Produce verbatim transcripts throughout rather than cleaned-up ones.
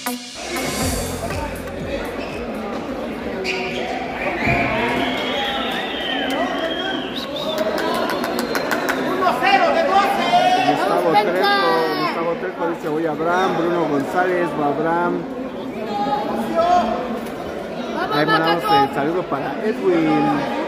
Gustavo Trejo, Gustavo Trejo dice voy a Abraham, Bruno González, va Abraham. Ahí mandamos el saludo para Edwin.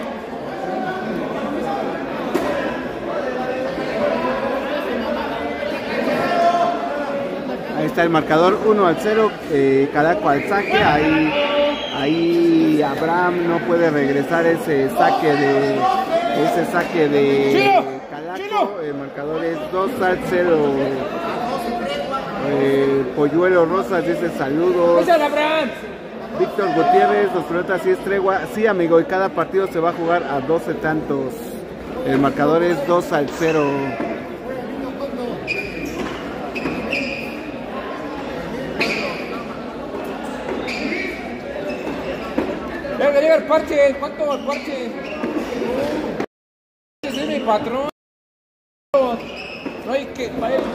Ahí está el marcador uno al cero, eh, Calaco al saque. Ahí, ahí Abraham no puede regresar ese saque de ese saque de Calaco. El marcador es dos al cero. Eh, Polluelo Rosas dice saludos. Víctor Gutiérrez, los pelotas sí es tregua. Sí, amigo, y cada partido se va a jugar a doce tantos. El marcador es dos al cero. Llega, llega el parche. ¿Cuánto el parche? Ese es mi patrón. No hay que...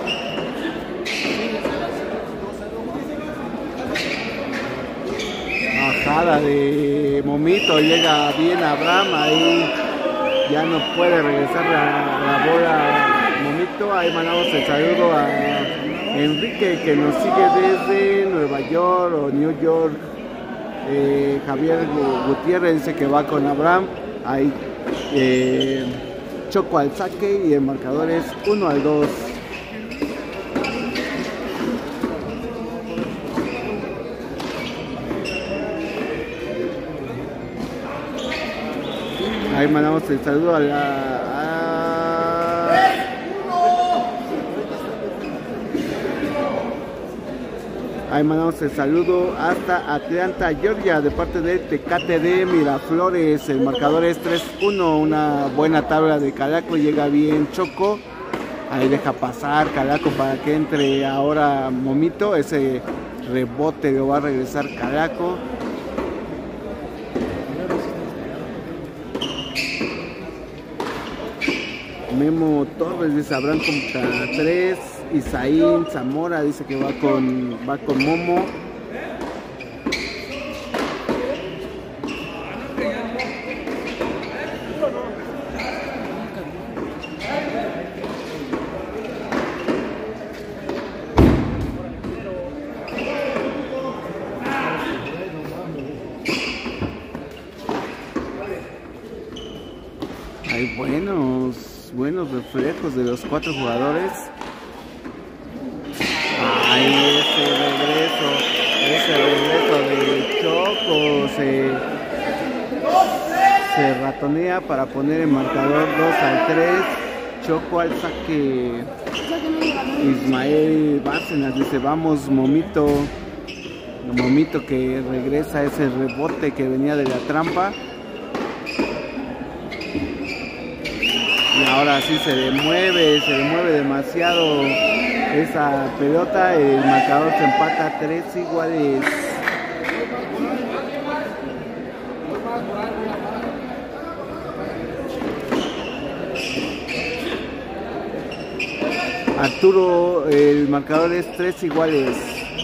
Bajada de Momito, llega bien Abraham, ahí ya no puede regresar la, la bola Momito. Ahí mandamos el saludo a Enrique que nos sigue desde Nueva York o New York. eh, Javier Gutiérrez dice que va con Abraham. Ahí eh, Choco al saque y el marcador es uno al dos. Ahí mandamos el saludo a la... A... Ahí mandamos el saludo hasta Atlanta, Georgia, de parte de Tecate de Miraflores. El marcador es tres uno, una buena tabla de Calaco, llega bien Choco. Ahí deja pasar Calaco para que entre ahora Momito. Ese rebote lo va a regresar Calaco. Memo Torres dice Abraham contra tres. Isaín Zamora dice que va con va con Momo. Hay buenos buenos reflejos de los cuatro jugadores. Ahí ese regreso, ese regreso de Choco se, se ratonea para poner el marcador dos al tres. Choco al saque. Ismael Bárcenas dice vamos Momito. Momito que regresa ese rebote que venía de la trampa. Y ahora sí se demueve, se demueve demasiado esa pelota. El marcador se empata a tres iguales. Arturo, el marcador es tres iguales.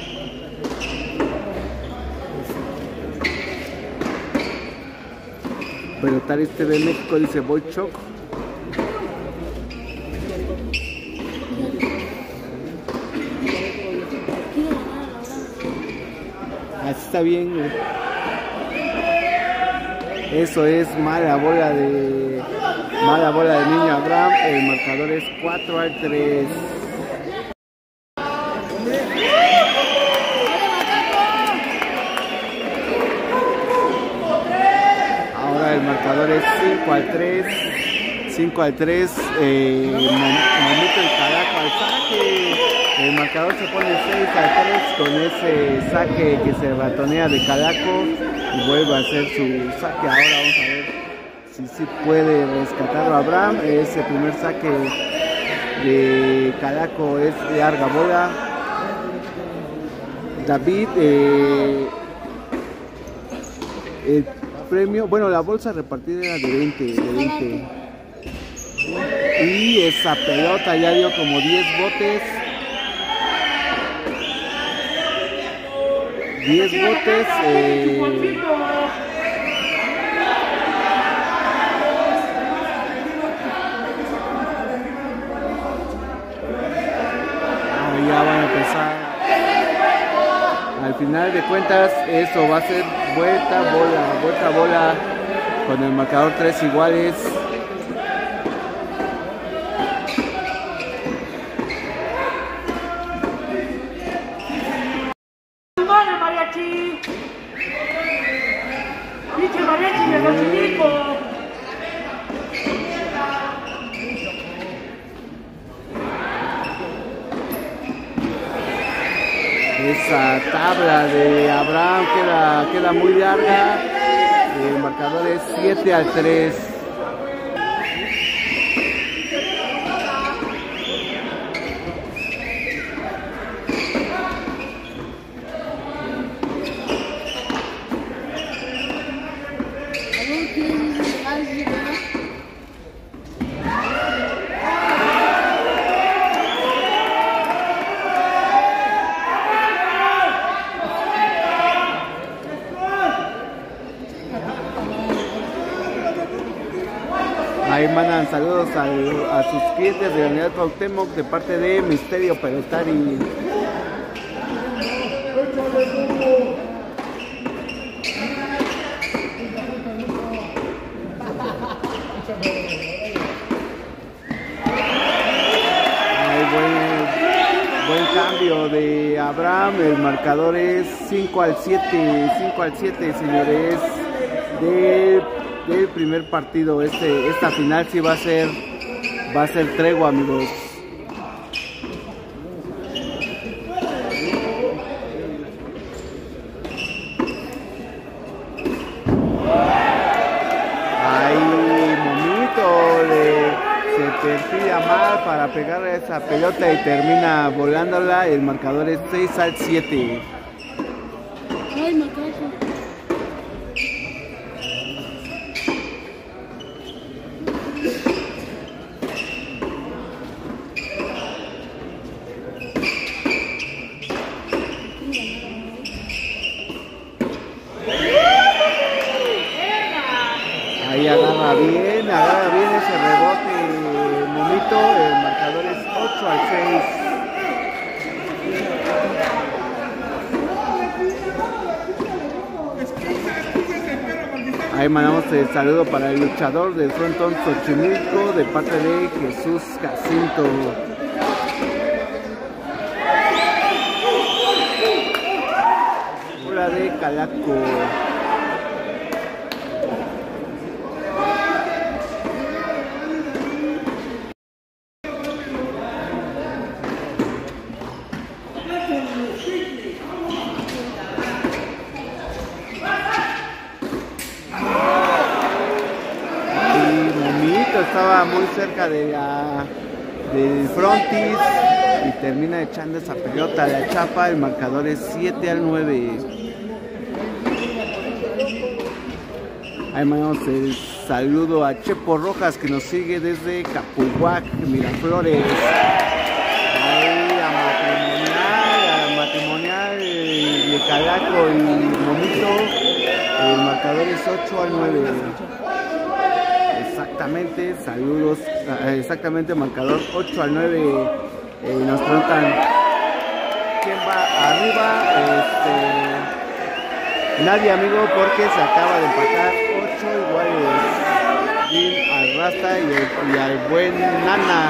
Pelotaris T V México dice voy Choco. Así está bien, güey. Eso es mala bola de mala bola de niño Abraham. El marcador es cuatro al tres. Ahora el marcador es cinco al tres. cinco al tres. Eh, Momito el Calaco al saque. El marcador se pone seis a tres con ese saque que se ratonea de Calaco y vuelve a hacer su saque. Ahora vamos a ver si sí puede rescatarlo a Abraham. Ese primer saque de Calaco es de larga bola. David, eh, el premio, bueno, la bolsa repartida era de veinte, de veinte. Y esa pelota ya dio como diez botes. diez botes. Eh, ya van a empezar. Al final de cuentas, eso va a ser vuelta, bola, vuelta, bola, con el marcador tres iguales. ¡Vale, mariachi! ¡Pinche mariachi de Xochimilco! Esa tabla de Abraham queda, queda muy larga. El marcador es siete al tres. Ahí mandan saludos al, a sus clientes de la Unidad Cuauhtémoc de parte de Misterio Pelotari. Ahí buen, buen cambio de Abraham. El marcador es cinco al siete. cinco al siete, señores. De del primer partido. Este, esta final sí va a ser va a ser tregua, amigos. Ahí Momito le, se perfila mal para pegar a esa pelota y termina volándola. El marcador es seis al siete. Ay, me cago. Ahí agarra bien, agarra bien ese rebote Momito. El marcador es ocho al seis. Ahí mandamos el saludo para el luchador del frontón Xochimilco de parte de Jesús Jacinto. Bola de Calaco. Estaba muy cerca de la, del frontis y termina echando esa pelota a la chapa. El marcador es siete al nueve. Ahí mandamos el saludo a Chepo Rojas que nos sigue desde Capuhuac, Miraflores. Ahí a matrimonial, a matrimonial de Calaco y Momito. El marcador es ocho al nueve. Exactamente, saludos, exactamente, marcador ocho al nueve. Eh, nos preguntan quién va arriba. Este, nadie, amigo, porque se acaba de empatar ocho iguales. Jim al Rasta y, el, y al buen Nana.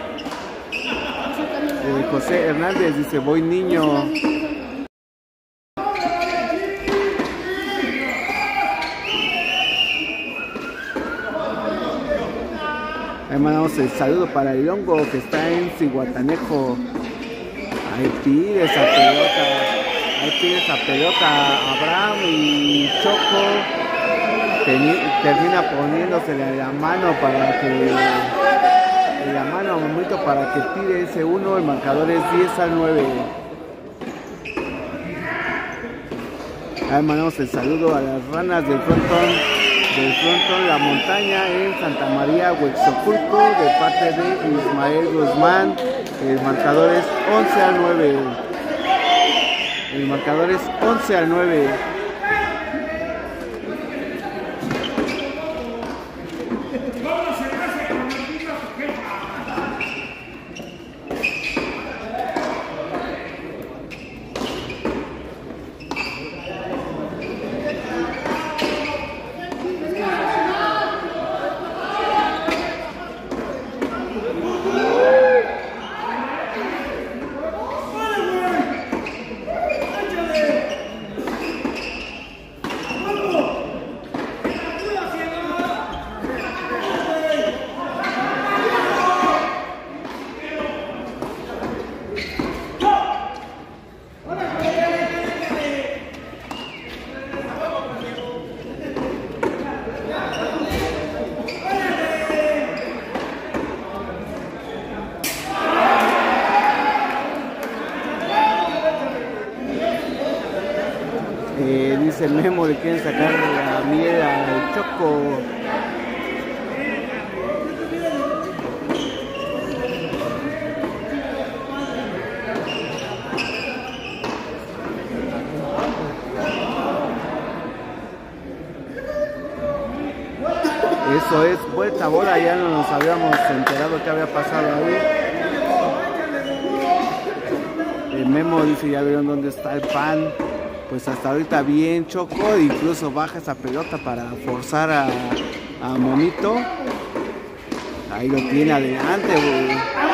Eh, José Hernández dice: voy niño. Ahí mandamos el saludo para el Hongo que está en Cihuatanejo. Ahí pide esa pelota. Ahí pide esa pelota Abraham y Choco. Teni, termina poniéndosele a la mano para que. En la mano a Momito para que tire ese uno. El marcador es diez al nueve. Ahí mandamos el saludo a las ranas del frontón. Del frontón La Montaña en Santa María, Huexoculco, de parte de Ismael Guzmán. El marcador es once al nueve. El marcador es once a nueve. Eh, dice el Memo, le quieren sacar la miel al Choco. Eso es vuelta a bola, ya no nos habíamos enterado qué había pasado ahí. El Memo dice, ya vieron dónde está el pan. Pues hasta ahorita bien Choco, incluso baja esa pelota para forzar a, a Monito. Ahí lo tiene adelante, güey.